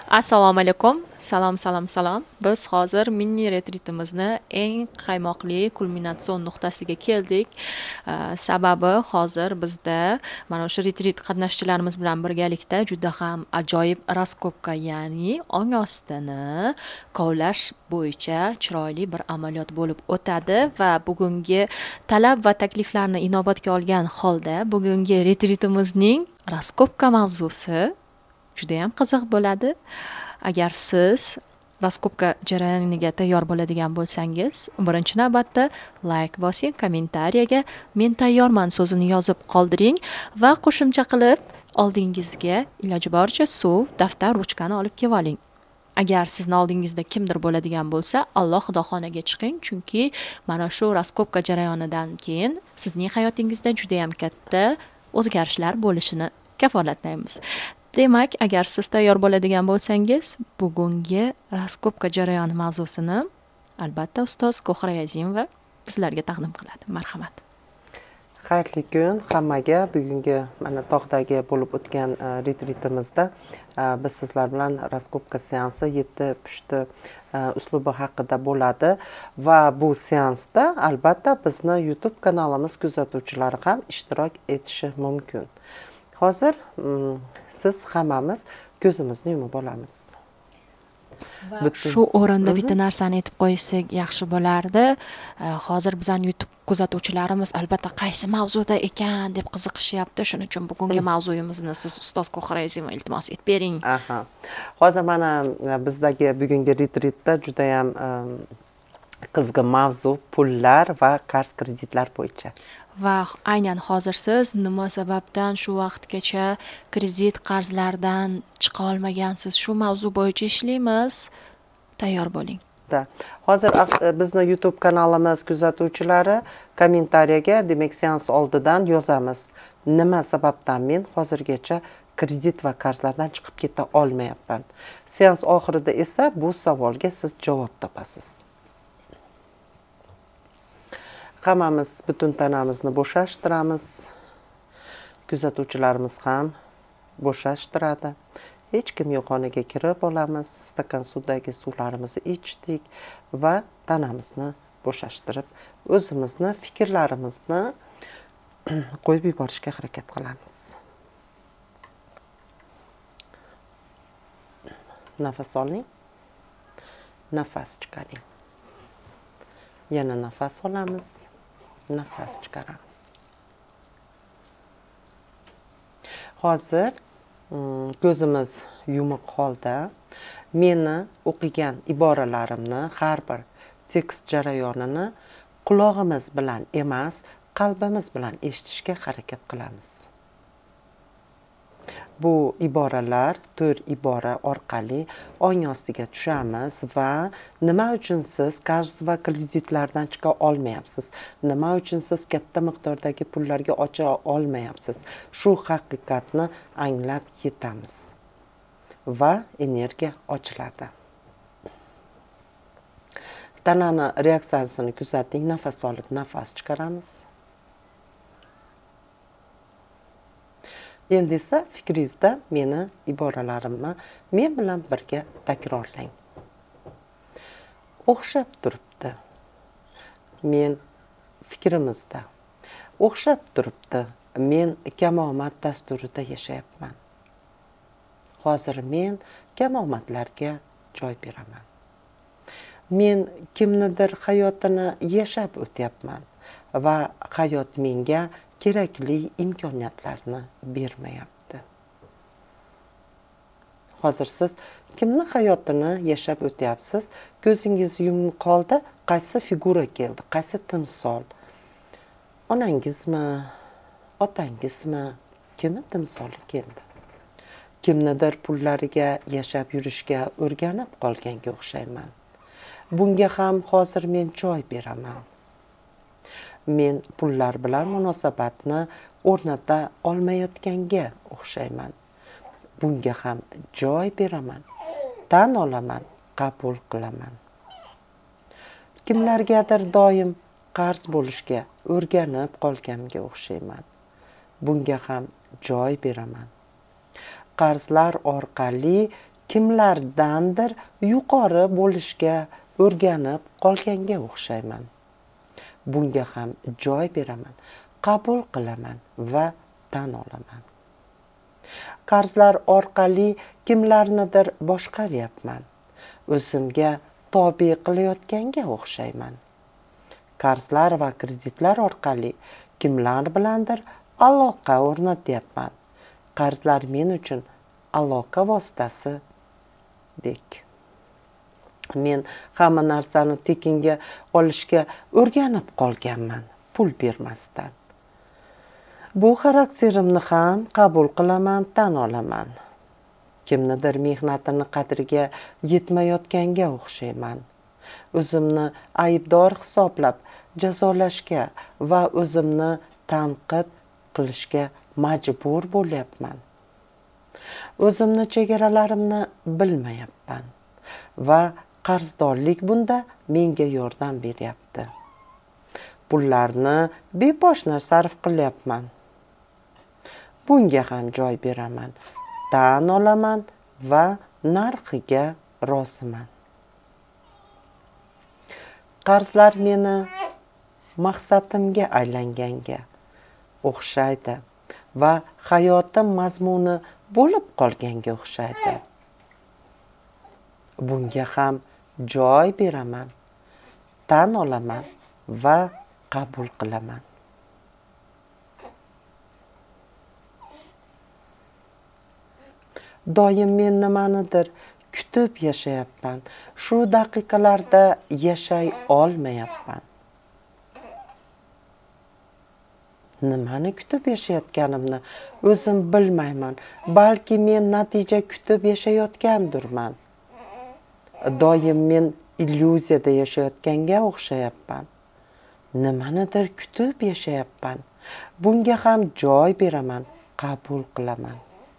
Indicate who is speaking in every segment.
Speaker 1: Assalomu alaykum. Salom. Biz hozir mini retritimizni eng qaymoqli kulminatsion nuqtasiga keldik. Sababi hozir bizda mana o'sha retrit qatnashchilarimiz bilan birgalikda juda ham ajoyib raskopka, ya'ni ong ostini kovlash bo'yicha chiroyli bir amaliyot bo'lib o'tadi va bugungi talab va takliflarni inobatga olgan holda bugungi retritimizning raskopka mavzusi juda ham qiziq bo'ladi. Agar siz raskopka jarayoniga tayyor bo'ladigan bo'lsangiz, birinchi navbatda like bosing, kommentariyaga men tayyorman so'zini yozib qoldiring va qo'shimcha qilib oldingizga iloji boricha suv, daftar, ruchkani olib kelib oling. Agar sizni oldingizda kimdir bo'ladigan bo'lsa, Alloh xudoxonaga chiqing, chunki mana shu raskopka jarayonidan keyin sizning hayotingizda juda ham katta o'zgarishlar bo'lishini kafolatlaymiz. Demak, agar siz tayyor bo'ladigan bo'lsangiz, bugungi raskopka jarayoni mavzusini albatta ustoz Ko'hra Azimova bizlarga taqdim qiladi. Marhamat.
Speaker 2: Xayrli kun hammaga. Bugungi mana tog'dagi bo'lib o'tgan retritimizda biz sizlar bilan raskopka seansi 7 pushti uslubi haqida bo'ladi va bu seansda albatta bizni YouTube kanalimiz kuzatuvchilari ham ishtirok etishi mumkin. Hozir siz hammamiz ko'zimizni yumib olamiz.
Speaker 1: Shu o'rinda bitta narsani aytib qo'ysak yaxshi bo'lardi. Hozir bizning YouTube kuzatuvchilarimiz albatta qaysi mavzuda ekan deb qiziqishyapti. Shuning uchun bugungi mavzuyimizni siz ustoz Ko'hra Azimova iltimos etib bering.
Speaker 2: Hozir mana bizdagi bugungi retritda juda ham qizg'in mavzu pullar va qarz kreditlar bo'yicha.
Speaker 1: Va aynan hozir siz nima sababdan shu vaqtgacha kredit qarzlardan chiqa olmagansiz? Shu mavzu bo'yicha ishlaymiz. Tayyor bo'ling.
Speaker 2: Hozir bizni YouTube kanalimiz kuzatuvchilari kommentariyaga, demak, seans oldidan yozamiz. Nima sababdan men hozirgacha kredit va qarzlardan chiqib keta olmayapman? Seans oxirida esa bu savolga siz javob topasiz. Hammamiz butun tanamizni bo'shashtiramiz. Kuzatuvchilarimiz ham bo'shashtiradi. Hech kim yo'q xonaga kirib olamiz. Stakan suvdagi suvlarimizni ichdik va tanamizni bo'shashtirib, o'zimizni, fikrlarimizni qo'yib yuborishga harakat qilamiz. Nafas oling. Nafas chiqaring. Yana nafas olamiz. Nafas chiqaramiz. Hozir ko'zimiz yumuq holda meni o'qigan iboralarimni, har bir tekst jarayonini qulog'imiz bilan emas, qalbimiz bilan eshitishga harakat qilamiz. Bu iboralar 4 ibora orqali ong ostiga tushamiz va nima uchun siz qarz va kreditlardan chiqa olmayapsiz? Nima uchun siz katta miqdordagi pullarga ocha olmayapsiz? Shu haqiqatni anglab yetamiz va energiya ochiladi. Tanani reaksiyasini kuzating. Nafas olib, nafas chiqaramiz. Endi esa fikringizda meni iboralarimni men bilan birga takrorlang. O'xshab turibdi. Men fikrimizda. O'xshab turibdi. Men kamomad dasturida yashayapman. Hozir men kamomadlarga joy beraman. Men kimnidir hayotini yashab o'tyapman va hayot menga kerakli imkoniyatlarni bermayapti. Hozir siz kimni hayotini yashab o'tyapsiz? Ko'zingiz yumib qoldi, qaysi figura keldi? Qaysi timsol? Onangizmi? Otangizmi? Kimni timsoli keldi? Kimnidir pullariga yashab yurishga o'rganib qolganga o'xshayman. Bunga ham hozir men joy beraman. Men pullar bilan munosabatni o'rnata olmayotganga o'xshayman. Bunga ham joy beraman, tan olaman, qabul qilaman. Kimlargadir doim qarz bo'lishga o'rganib qolganga o'xshayman. Bunga ham joy beraman. Qarzlar orqali kimlardandir yuqori bo'lishga o'rganib qolganga o'xshayman. Bunga ham joy beraman, qabul qilaman va tan olaman. Qarzlar orqali kimlarnidir boshqaryapman. O'zimga tobe qilayotganga o'xshayman. Qarzlar va kreditlar orqali kimlar bilandir aloqa o'rnatyapman. Qarzlar men uchun aloqa vositasi dek. Men hamma narsani tekinga olishga o'rganib qolganman, pul bermasdan. Bu xarakterimni ham qabul qilaman, tan olaman. Kimnidir mehnatini qadriga yetmayotganga o'xshayman. O'zimni aybdor hisoblab jazolashga va o'zimni tanqid qilishga majbur bo'lyapman. O'zimni chegaralarimni bilmayapman va qarzdorlik bunda menga yordam beryapti. Pullarni beposhna sarf qilyapman. Bunga ham joy beraman, tan olaman va narxiga roziman. Qarzlar meni maqsadimga aylanganga o'xshaydi va hayotim mazmuni bo'lib qolganga o'xshaydi. Bunga ham joy beraman, tan olaman va qabul qilaman. Doim men nimanidir kutib yashayapman. Shu daqiqalarda yashay olmayapman. Nimani kutib yashayotganimni o'zim bilmayman. Balki men natija kutib yashayotgandirman. Doim men illyuziyada yashayotganga o'xshayapman. Nimanidir kutib yashayapman. Bunga ham joy beraman, qabul qilaman.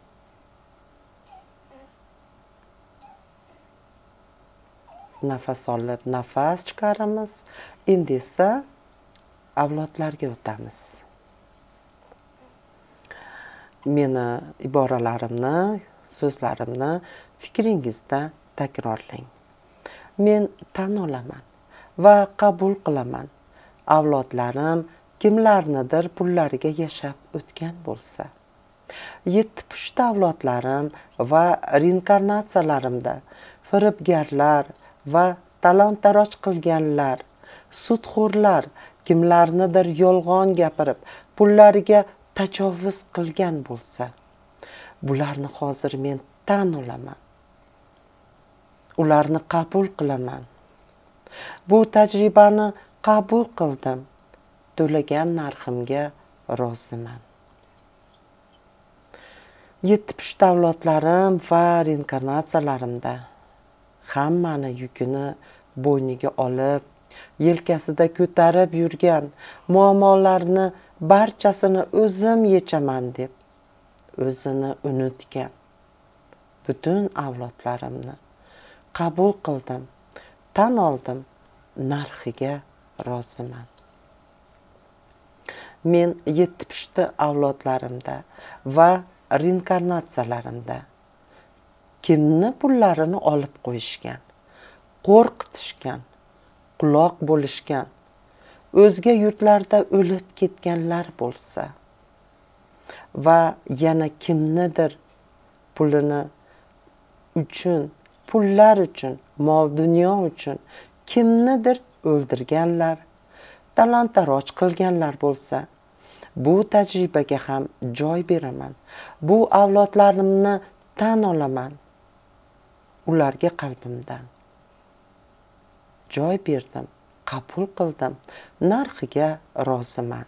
Speaker 2: Nafas olib, nafas chiqaramiz. Endi esa avlodlarga o'tamiz. Meni iboralarimni, so'zlarimni fikringizda takrorlang. Men tan olaman va qabul qilaman. Avlodlarim kimlarnidir pullariga yashab o'tgan bo'lsa, 7 pushta avlodlarim va reinkarnatsiyalarimda firibgarlar va talon-taroj qilganlar, sudxo'rlar kimlarnidir yolg'on gapirib, pullariga tajovuz qilgan bo'lsa, bularni hozir men tan olaman. Ularni qabul qilaman. Bu tajribani qabul qildim. To'lagan narximga roziman. 7 pushta avlodlarim va reinkarnatsiyalarimda hammani yukini bo'yniga olib, yelkasida ko'tarib yurgan muammolarni barchasini o'zim yechaman deb o'zini unutgan butun avlodlarimni qabul qildim, tan oldim, narxiga roziman. Men 7 pushta avlodlarimda va reinkarnatsiyalarimda kimni pullarini olib qo'yishgan, qo'rqitishgan, quloq bo'lishgan, o'zga yurtlarda o'lib ketganlar bo'lsa va yana kimnidir pulini uchun, pullar uchun, mol dunyo uchun kimnidir o'ldirganlar, talon-taroj qilganlar bo'lsa, bu tajribaga ham joy beraman. Bu avlodlarimni tan olaman. Ularga qalbimdan joy berdim, qabul qildim, narxiga roziman.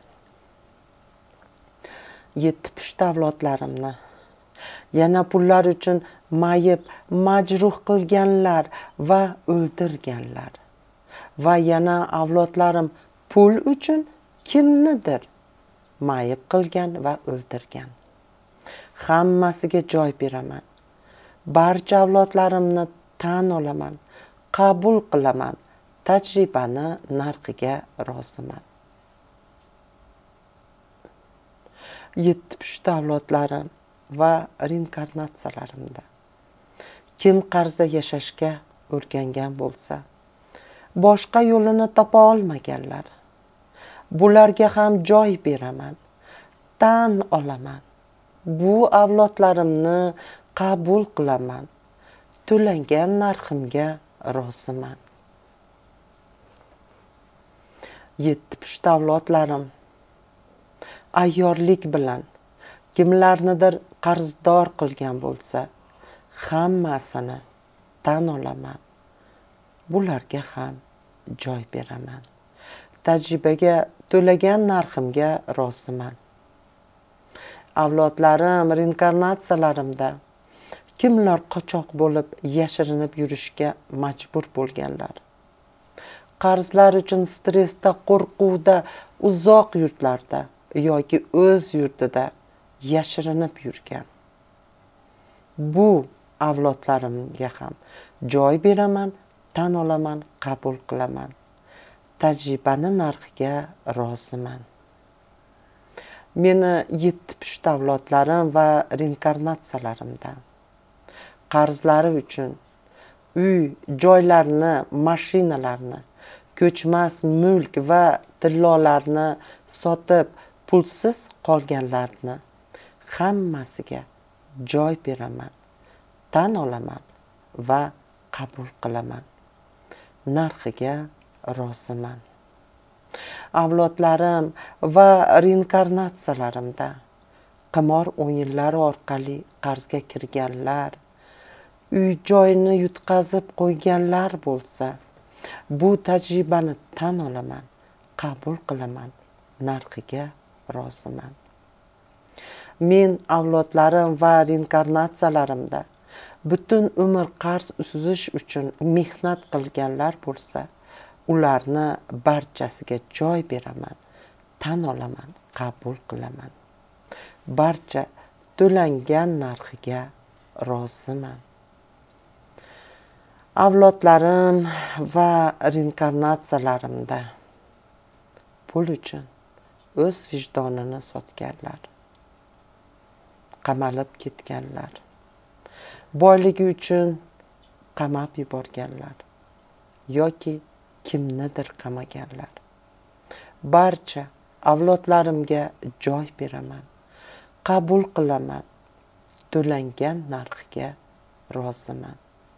Speaker 2: 7 pushta avlodlarimni yana pullar uchun mayib, majruh qilganlar va o'ldirganlar va yana avlodlarim pul uchun kimnidir mayib qilgan va o'ldirgan. Hammasiga joy beraman. Barcha avlodlarimni tan olaman, qabul qilaman, tajribani narxiga roziman. 7 pushta avlodlarim va reinkarnatsiyalarimda kim qarzda yashashga o'rgangan bo'lsa, boshqa yo'lini topa olmaganlar, bularga ham joy beraman, tan olaman. Bu avlodlarimni qabul qilaman, to'langan narximga roziman. 7 pusht avlodlarim ayyorlik bilan kimlarnidir qarzdor qilgan bo'lsa, hammasini tan olaman, bularga ham joy beraman. Tajribaga to'lagan narximga roziman. Avlodlarim reinkarnatsiyalarimda kimlar qochoq bo'lib yashirinib yurishga majbur bo'lganlar, qarzlar uchun stressda, qo'rquvda, uzoq yurtlarda yoki o'z yurtida yashirinib yurgan, bu avlodlarimga ham joy beraman, tan olaman, qabul qilaman. Tajribani narxiga roziman. Meni 7 pusht avlodlarim va reinkarnatsiyalarimda qarzlari uchun uy, joylarni, mashinalarni, ko'chmas mulk va tillolarni sotib pulsiz qolganlarni hammasiga joy beraman, tan olaman va qabul qilaman. Narxiga roziman. Avlodlarim va reinkarnatsiyalarimda qimor o'yinlari orqali qarzga kirganlar, uy joyini yutqazib qo'yganlar bo'lsa, bu tajribani tan olaman, qabul qilaman, narxiga roziman. Men avlodlarim va reinkarnatsiyalarimda butun umr qarz suzish uchun mehnat qilganlar bo'lsa, ularni barchasiga joy beraman, tan olaman, qabul qilaman. Barcha to'langan narxiga roziman. Avlodlarim va reinkarnatsiyalarimda pul uchun o'z vijdonini sotganlar, qamalib ketganlar, boyligi uchun qamab yuborganlar yoki kimnidir qamaganlar. Barcha avlodlarimga joy beraman, qabul qilaman, to'langan narxiga roziman.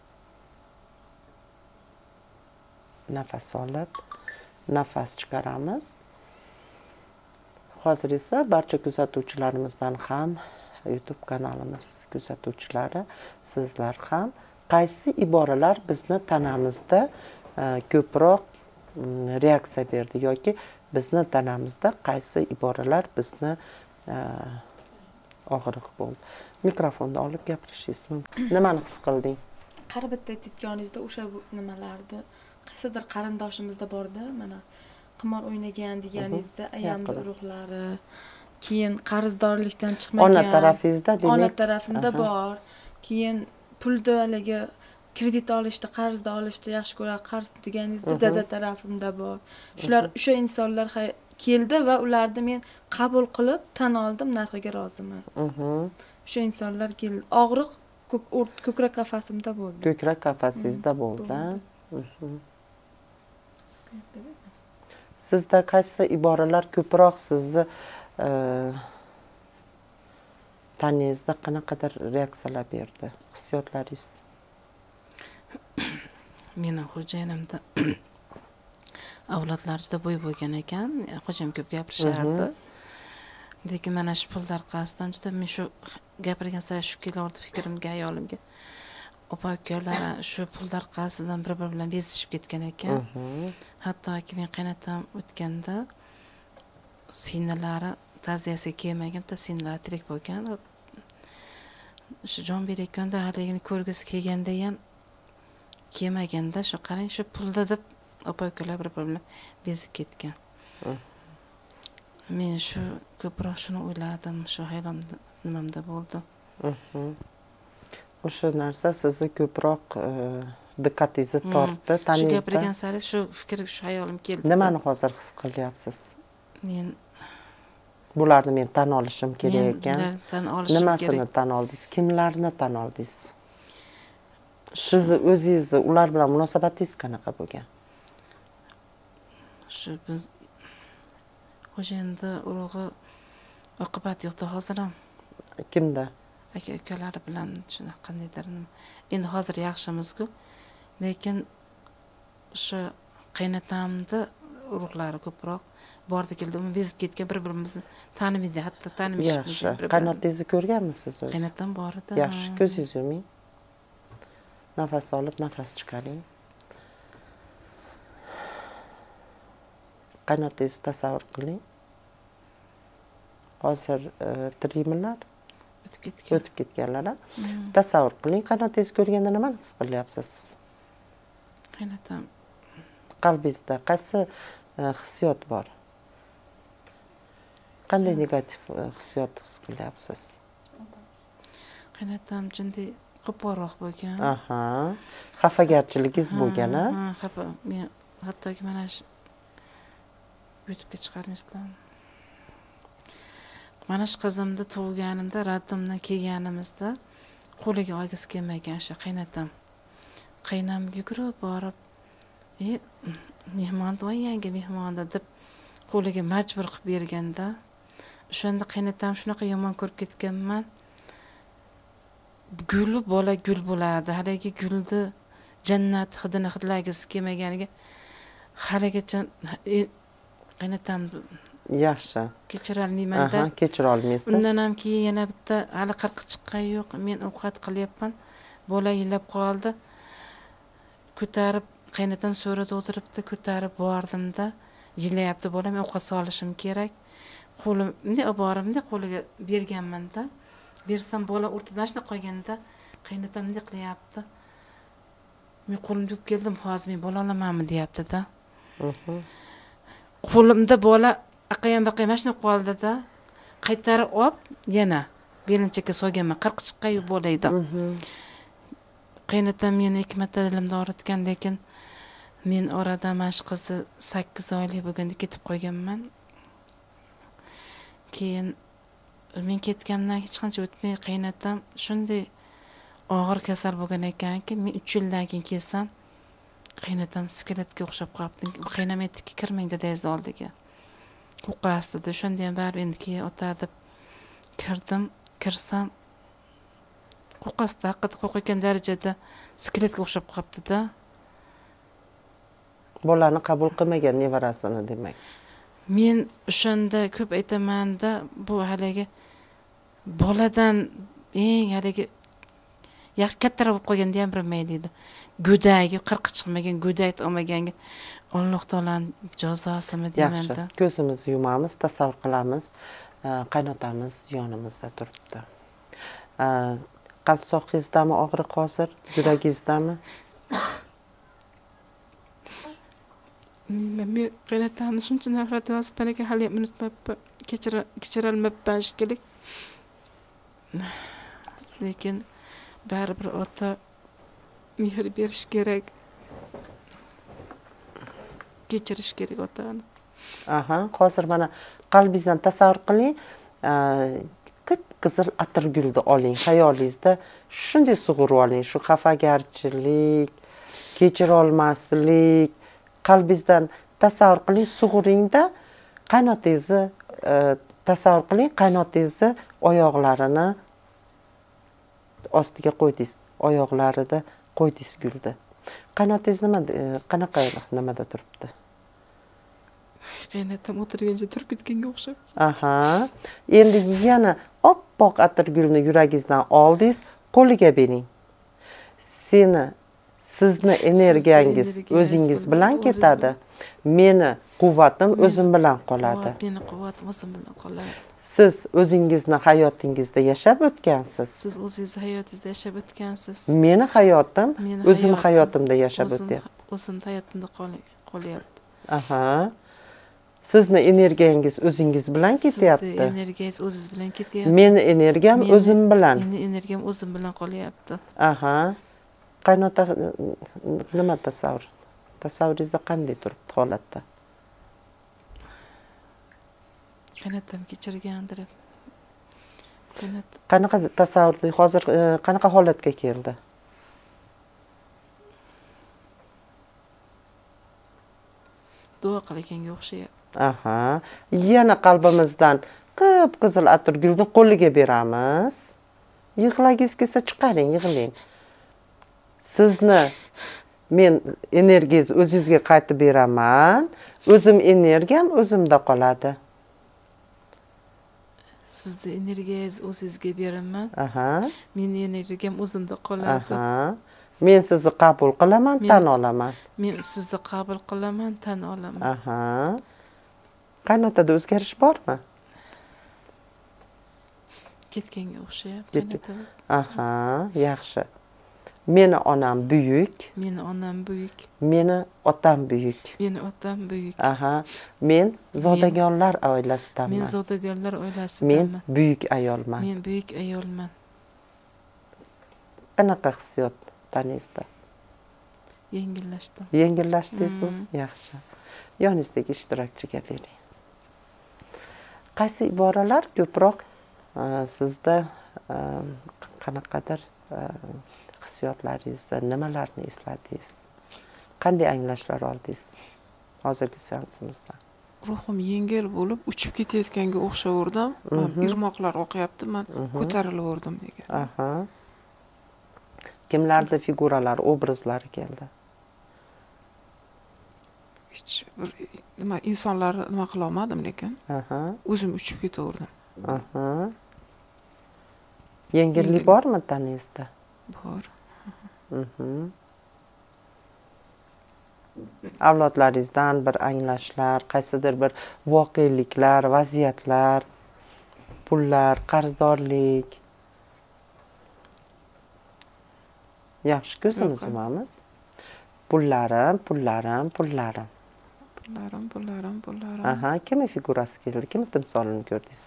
Speaker 2: Nafas olib, nafas chiqaramiz. Hozir esa barcha kuzatuvchilarimizdan ham, YouTube kanalimiz kuzatuvchilari, sizlar ham qaysi iboralar bizni tanamizda ko'proq reaksiya berdi yoki bizni tanamizda qaysi iboralar bizni og'riq bo'ldi. Mikrofonni olib gapirishingiz mumkin. Nimani his qilding?
Speaker 3: Har bitta aytganingizda o'sha nimalarni qaysidir qarindoshimizda borda, mana qimor o'ynagan deganingizda ayamli urug'lari, keyin qarzdorlikdan chiqmagan,
Speaker 2: ona tarafingizda, demak,
Speaker 3: ona tarafimda bor. Keyin pulni haligi kredit olishni, qarzni olishni yaxshi ko'radi, qarz deganingizda dada tarafimda bor. Shular o'sha insonlar keldi va ularni men qabul qilib tan oldim, narxiga roziman. O'sha insonlar keldi. Og'riq ko'krak qafasimda bo'ldi.
Speaker 2: Ko'krak qafasingizda bo'ldi. Sizda qaysi iboralar ko'proq sizni tanangizda qanaqadir reaksiyalar berdi, hissiyotlaringiz?
Speaker 4: Meni xo'jayinimda avlodlar juda bo'y bo'lgan ekan, xo'jayim ko'p gapirishardi. Lekin mana shu pullar qasdan juda men shu gapirgan sayin shu kelardi fikrimga, ayolimga. Opa-ukalar shu pullar qasdidan bir-biri bilan bezishib ketgan ekan. Hattoki men qaynatam o'tganda singlari ta'ziyasiga kelmagan, singlari tirik bo'lgan. Shu jon berayotganda haligini ko'rgisi kelganda ham kelmaganda, shu qarang shu pulda deb opa-ukalar bir-biri bilan bezib ketgan. Men shu ko'proq shuni o'yladim, shu hayolimda nimamda bo'ldi.
Speaker 2: O'sha narsa sizni ko'proq diqqatingizni tortdi, taningizda.
Speaker 4: Shu gapirgan sari shu fikr, shu hayolim keldi.
Speaker 2: Nimani hozir his qilyapsiz?
Speaker 4: Men
Speaker 2: bularni men tan olishim kerak ekan.
Speaker 4: Tan olishim kerak.
Speaker 2: Nimasini tan oldingiz? Kimlarni tan oldingiz? sizni o'zingizni ular bilan munosabatingiz qanaqa bo'lgan?
Speaker 4: Shu biz xo'jayinda urug'i oqibat yo'qdi hozir ham.
Speaker 2: Kimda?
Speaker 4: Aka ukalari bilan shunaqa qandaydir endi hozir yaxshimiz-ku, lekin o'sha qaynatamni urug'lari ko'proq bordi keldi, uni bezib ketgan, bir-birimizni tanimaydi, hatto tanimishmaydi.
Speaker 2: Yaxshi. Qaynotangizni ko'rganmisiz o'zi?
Speaker 4: Qaynatam bor edi.
Speaker 2: Yaxshi, ko'zingizni yuming. Nafas olib, nafas chiqaring. Qaynotangizni tasavvur qiling. Hozir tirimilar o'tib ketganlar. Tasavvur qiling, qaynotangizni ko'rganda nimani his qilyapsiz?
Speaker 4: Qaynatam
Speaker 2: Qalbingizda qaysi hissiyot bor? Qanday negativ hissiyot his qilyapsiz?
Speaker 4: qaynatam jinday qo'polroq bo'lgan.
Speaker 2: Aha. Xafagarchiligingiz bo'lgan-a?
Speaker 4: Ha, xafa. Men hattoki mana shu YouTube'ga chiqarmaysizlar. Mana shu qizimni tug'ganimda, raddimdan kelganimizda qo'liga olgisi kelmagan o'sha qaynatam. Qaynam yugurib borib, mehmon voy yangi mehmonda deb qo'liga majbur qilib berganda, o'shanda qaynatam shunaqa yomon ko'rib ketganman. Gul bola gul bo'ladi. Haligi gulni jannat hidini hidlagisi kelmaganiga haligacha qaynatam
Speaker 2: Yaxshi.
Speaker 4: kechirolmayman-da.
Speaker 2: Aha, kechira olmaysiz.
Speaker 4: Undan ham keyin yana bitta hali qirqi chiqqan yo'q. Men ovqat qilyapman. Bola yilab qoldi. Ko'tarib qaynatam so'rada o'tiribdi, ko'tarib bordimda, yilayapti bola, men ovqat solishim kerak. Qo'lim bunday olib borimda qo'liga berganman-da. Bersam bola o'rtadan shunaqa qolganda qaynatam bunday qilyapti. Men qo'limni yuvib keldim, hozir men bola olamanmi deyapti-da. Qo'limda bola aqayam baqayam mana shunday qoldi-da. Qaytarib olib, yana belinchakka solganman. 40 chiqqan yu bola edi. Qaynatam meni 2 marta dilimda og'ritgan, lekin men oradan mana shu qizni 8 oylik bo'lganda ketib qo'yganman. Keyin men ketgandan hech qancha o'tmay qaynatam shunday og'ir kasal bo'lgan ekanki, men 3 yildan keyin kelsam, qaynatam skeletga o'xshab qolibdi. Qaynam aytdiki, kirmang dadingiz oldiga. Qo'rqasdi dedi. Shunda ham baribir endi keyin ota deb kirdim. Kirsam qo'rqasdi, haqiqatda qo'rqayotgan darajada skeletga o'xshab qolibdi-da.
Speaker 2: Bolani qabul qilmagan nevarasini demak.
Speaker 4: Men o'shanda ko'p aytaman-da, bu haligi boladan eng haligi yaxshi kattaroq bo'lib qolganda ham bir mayli edi. Go'dagi 40 chiqmagan, go'dak olmaganga Alloh taolaning jazosimi deyman-da.
Speaker 2: Yaxshi. Ko'zimizni yumamiz, tasavvur qilamiz. Qaynotamiz yonimizda turibdi. Qalb sohasidami og'riq hozir? Yuragingizdami?
Speaker 4: Men qaynatamni shuncha nafrat yozib ekan, hali unutmabman, kechirolmabman shekilli. Lekin baribir ota mehr berish kerak. Kechirish kerak otani.
Speaker 2: Aha, hozir mana qalbingizdan tasavvur qiling. Qip-qizil atirgulni oling, xayolingizda shunday sug'urib oling, shu xafagarchilik, kechira olmaslik, qalbingizdan tasavvur qiling, sug'uringda qaynotangizni tasavvur qiling, qaynotangizni oyoqlarini ostiga qo'ydingiz, oyoqlarida qo'ydingiz gulni. Qaynotangiz qanaqa nimada turibdi?
Speaker 4: Qaynatam o'tirganda turib ketganga o'xshab.
Speaker 2: Aha. Endi yana oppoq atirgulni yuragingizdan oldingiz, qo'liga bering. Sizni energiyangiz o'zingiz bilan ketadi. Meni quvvatim o'zim bilan qoladi.
Speaker 4: Meni quvvatim o'zim bilan qoladi.
Speaker 2: Siz o'zingizni hayotingizda yashab o'tgansiz.
Speaker 4: Siz o'zingiz hayotingizda yashab o'tgansiz.
Speaker 2: Meni hayotim o'zim hayotimda yashab o'tyapti.
Speaker 4: O'zim hayotimda qolyapti.
Speaker 2: Aha. Sizni energiyangiz o'zingiz bilan ketyapti.
Speaker 4: Sizni energiyangiz o'zingiz bilan ketyapti.
Speaker 2: Meni energiyam o'zim bilan.
Speaker 4: Meni energiyam o'zim bilan qolyapti.
Speaker 2: Aha. Qaynota nima tasavvur? Tasavvuringizda qanday turibdi holatda?
Speaker 4: Qaynatam kechirgandir.
Speaker 2: Qanaqa tasavvurda hozir qanaqa holatga keldi?
Speaker 4: duo qilganga o'xshayapti.
Speaker 2: Aha. Yana qalbimizdan qip-qizil atirgulni qo'liga beramiz. Yig'lagingiz kelsa chiqaring, yig'lang. Sizni men energiyangiz o'zingizga qaytib beraman. O'zim energiyam o'zimda qoladi.
Speaker 4: Sizni energiyangiz o'zingizga beraman.
Speaker 2: Aha.
Speaker 4: Meni energiyam o'zimda qoladi.
Speaker 2: Aha. Men sizni qabul qilaman, tan olaman.
Speaker 4: Men sizni qabul qilaman, tan olaman.
Speaker 2: Aha. Qaynotada o'zgarish bormi?
Speaker 4: Ketganga o'xshayapti.
Speaker 2: Aha, yaxshi. Meni onam buyuk.
Speaker 4: Meni onam buyuk.
Speaker 2: Meni otam buyuk.
Speaker 4: Meni otam buyuk.
Speaker 2: Aha. Men zodagonlar oilasidanman.
Speaker 4: Men zodagonlar oilasidanman.
Speaker 2: Men buyuk ayolman.
Speaker 4: Men buyuk ayolman.
Speaker 2: Qanaqa hissiyot taningizda?
Speaker 4: Yengillashdim.
Speaker 2: Yengillashdingizmi? Yaxshi. Yoningizdagi ishtirokchiga bering. Qaysi iboralar ko'proq sizda qanaqadir hissiyotlaringizda nimalarni esladingiz? Qanday anglashlar oldingiz hozirgi seansimizda?
Speaker 5: Ruhim yengil bo'lib, uchib ketayotganga o'xshaverdim. Irmoqlar oqyapti, men ko'tarilaverdim degan.
Speaker 2: Aha. Kimlarda figuralar, obrazlari keldi?
Speaker 5: Hech bir nima insonlarni nima qila olmadim lekin.
Speaker 2: Aha.
Speaker 5: O'zim uchib ketaverdim.
Speaker 2: Aha. Yengillik bormi tanangizda?
Speaker 5: Bor.
Speaker 2: Avlodlaringizdan bir anglashlar, qaysidir bir voqeliklar, vaziyatlar, pullar, qarzdorlik. Yaxshi, ko'zimiz yumamiz. Pullarim. Aha, kimning figurasi keldi? Kimning timsolini ko'rdingiz?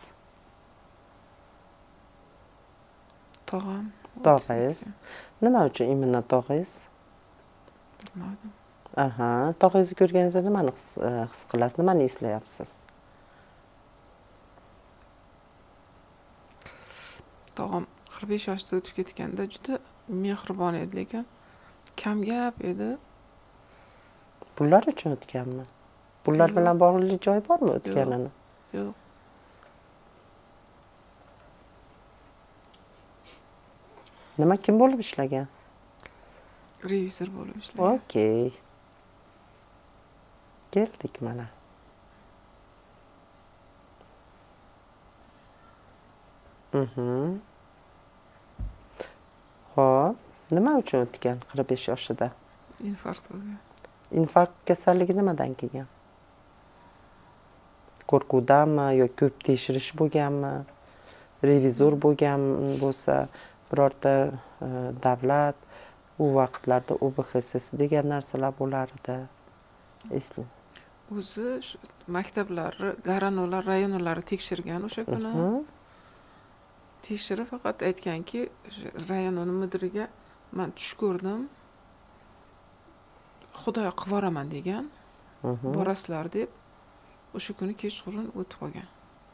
Speaker 5: Tog'am.
Speaker 2: Tog'ingiz. Nima uchun imенно tog'ingiz?
Speaker 5: Bilmadim.
Speaker 2: Aha, tog'ingizni ko'rganingizda nimani his qilasiz? Nimani eslayapsiz?
Speaker 5: Tog'am 45 yoshda o'tib ketganda juda mehribon edi, lekin kamgap edi.
Speaker 2: Pullar uchun o'tganmi? Pullar bilan bog'liq joy bormi o'tganini?
Speaker 5: Yo'q.
Speaker 2: Nima, kim bo'lib ishlagan?
Speaker 5: Revizor bo'lib ishlagan.
Speaker 2: Okey. Keldik mana. Xo'p, nima uchun o'tgan 45 yoshida?
Speaker 5: Infarkt bo'lgan.
Speaker 2: Infarkt kasalligi nimadan kelgan? Qo'rquvdanmi yoki ko'p tekshirish bo'lganmi? Revizor bo'lgan bo'lsa, birorta davlat u vaqtlarda OBXS degan narsalar bo'lar edi. Eslang.
Speaker 5: O'zi maktablarni, garanular, rayonlarni tekshirgan o'sha kuni. Tekshirib faqat aytganki, rayon mudiriga men tush ko'rdim. Xudo qilib yuboraman degan. Borasizlar deb o'sha kuni kechqurun o'tib qolgan.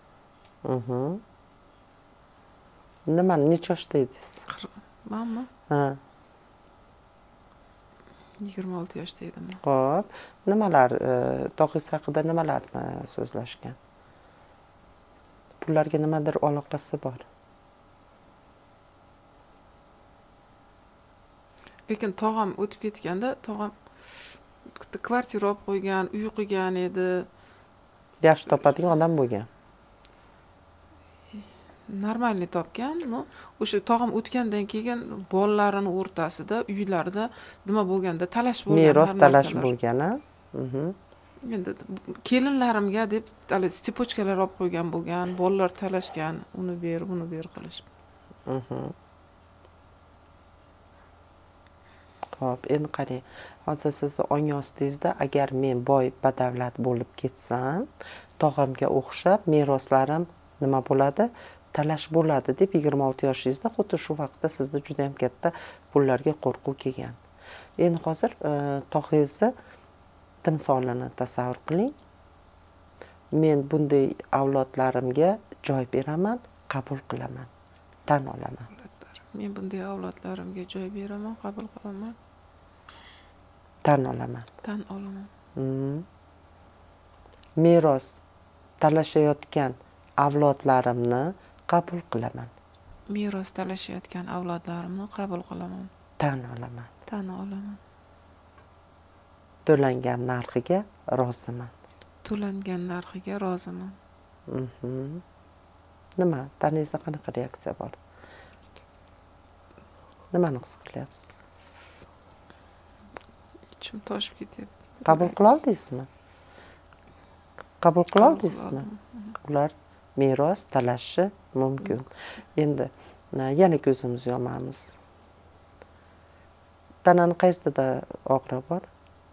Speaker 2: Nimani necha yoshda edingiz?
Speaker 5: Menmi?
Speaker 2: Ha.
Speaker 5: 26 yoshda edim.
Speaker 2: Xo'p, nimalar tog'ingiz haqida nimalarni so'zlashgan? Pullarga nimadir aloqasi bor?
Speaker 5: Lekin tog'am o'tib ketganda, tog'am kvartira olib qo'ygan, uy qilgan edi.
Speaker 2: Yaxshi topadigan odam bo'lgan.
Speaker 5: Normalni topgan, no, o'sha tog'am o'tgandan keyin bolalarini o'rtasida, uylarida nima bo'lganda talash bo'lgan.
Speaker 2: Meros talash bo'lgan, ha?
Speaker 5: Endi kelinlarimga deb stepochkalar olib qo'ygan bo'lgan, bolalar talashgan, uni ber, buni ber qilishib.
Speaker 2: Xo'p, endi qarang. Hozir sizni ong ostingizda agar men boy badavlat bo'lib ketsam, tog'amga o'xshab meroslarim nima bo'ladi? Talash bo'ladi deb 26 yoshingizda xuddi shu vaqtda sizda juda ham katta pullarga qo'rquv kelgan. Endi hozir tog'ingizni timsolini tasavvur qiling. Men bunday avlodlarimga joy beraman, qabul qilaman, tan olaman.
Speaker 5: Men bunday avlodlarimga joy beraman, qabul qilaman.
Speaker 2: Tan olaman.
Speaker 5: Tan olaman.
Speaker 2: meros talashayotgan avlodlarimni qabul qilaman.
Speaker 5: Meros talashayotgan avlodlarimni qabul qilaman.
Speaker 2: Tan olaman.
Speaker 5: Tan olaman.
Speaker 2: To'langan narxiga roziman.
Speaker 5: To'langan narxiga roziman.
Speaker 2: Nima? Tanangizda qanaqa reaksiya bor? Nimani his qilyapsiz?
Speaker 5: Ichim toshib ketyapti.
Speaker 2: Qabul qila oldingizmi? Qabul qila oldingizmi? Ular meros talashishi mumkin. Endi yana ko'zimizni yomamiz. Tanani qayerda og'riq bor?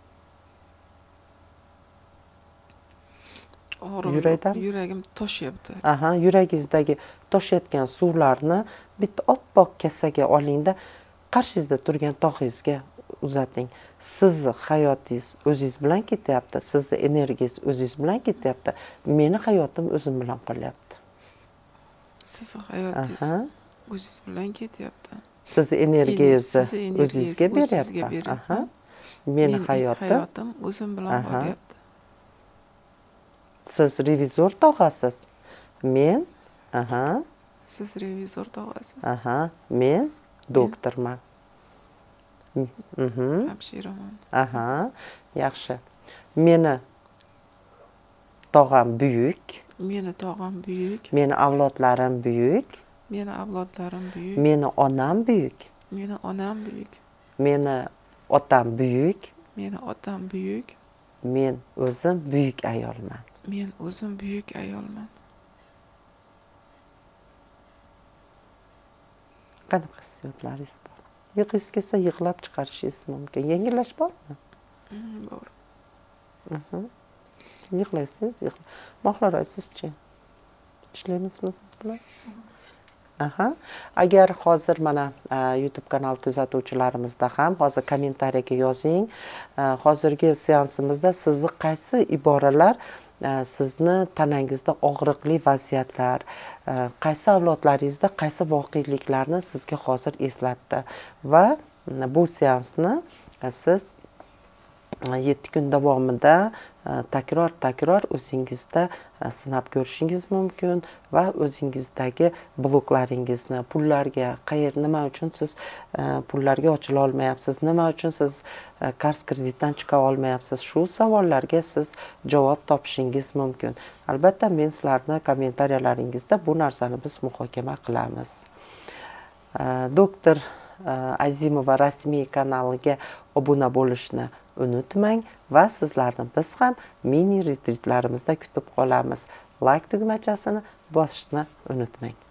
Speaker 2: Yurakdan?
Speaker 5: Yuragim toshyapti.
Speaker 2: Aha, yuragingizdagi toshayotgan suvlarni bitta oppoq kasaga olingda, qarshingizda turgan tog'ingizga uzating. Sizni hayotingiz o'zingiz bilan ketyapti, sizni energiyangiz o'zingiz bilan ketyapti. Meni hayotim o'zim bilan qolyapti.
Speaker 5: Sizni hayotingiz o'zingiz bilan ketyapti.
Speaker 2: Sizni energiyangizni o'zingizga beryapti. Aha. Meni hayotim
Speaker 5: o'zim bilan qolyapti.
Speaker 2: Siz revizor tog'asiz. Men,
Speaker 5: Siz revizor tog'asiz.
Speaker 2: Men doktorman.
Speaker 5: Hamshiraman.
Speaker 2: Yaxshi. Meni tog'am buyuk.
Speaker 5: Meni tog'am buyuk.
Speaker 2: Meni avlodlarim buyuk.
Speaker 5: Meni avlodlarim buyuk.
Speaker 2: Meni onam buyuk.
Speaker 5: Meni onam buyuk.
Speaker 2: Meni otam buyuk.
Speaker 5: Meni otam buyuk.
Speaker 2: Men o'zim buyuk ayolman.
Speaker 5: Men o'zim buyuk ayolman.
Speaker 2: Qanaqa hissiyotlaringiz bor? Yig'ingiz kelsa yig'lab chiqarishingiz mumkin. Yengillash bormi?
Speaker 5: Bor.
Speaker 2: Yig'laysiz, xohlaysiz-chi? Ishlaymizmi siz bilan? Agar hozir mana YouTube kanal kuzatuvchilarimizda ham hozir kommentariyaga yozing. Hozirgi seansimizda sizni qaysi iboralar sizni tanangizda og'riqli vaziyatlar, qaysi avlodlaringizda qaysi voqeliklarni sizga hozir eslatdi va bu seansni siz 7 kun davomida takror o'zingizda sinab ko'rishingiz mumkin va o'zingizdagi bloklaringizni, pullarga, nima uchun siz pullarga ochila olmayapsiz, nima uchun siz qarz kreditdan chiqa olmayapsiz, shu savollarga siz javob topishingiz mumkin. Albatta, men sizlarni kommentariyalaringizda bu narsani biz muhokama qilamiz. Doktor Azimova rasmiy kanaliga obuna bo'lishni unutmang va sizlarni biz ham mini retritlarimizda kutib qolamiz. Like tugmachasini bosishni unutmang.